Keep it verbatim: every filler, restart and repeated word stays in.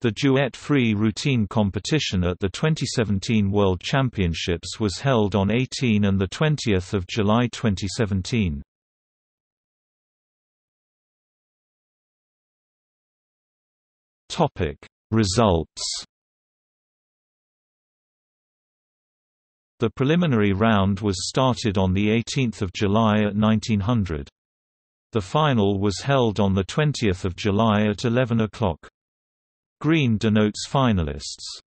The Duet free routine competition at the twenty seventeen World Championships was held on eighteenth and twentieth of July twenty seventeen. Topic: Results. The preliminary round was started on the eighteenth of July at nineteen hundred. The final was held on the twentieth of July at eleven o'clock. Green denotes finalists.